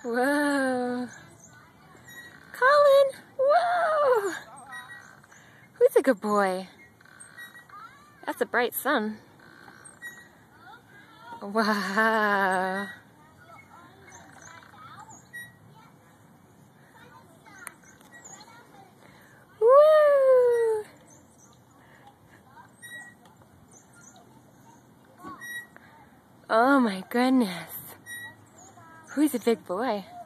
Whoa. Colin! Whoa! Who's a good boy? That's a bright sun. Wow. Woo! Oh my goodness. Who's a big boy?